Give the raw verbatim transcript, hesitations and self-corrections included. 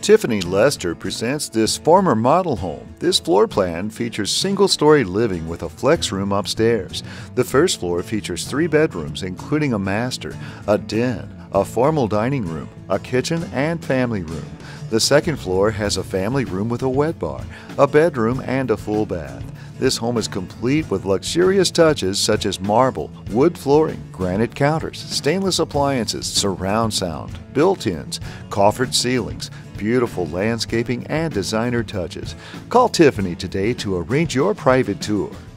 Tiffany Lester presents this former model home. This floor plan features single-story living with a flex room upstairs. The first floor features three bedrooms, including a master, a den, a formal dining room, a kitchen, and family room. The second floor has a family room with a wet bar, a bedroom, and a full bath. This home is complete with luxurious touches such as marble, wood flooring, granite counters, stainless appliances, surround sound, built-ins, coffered ceilings, beautiful landscaping, and designer touches. Call Tiffany today to arrange your private tour.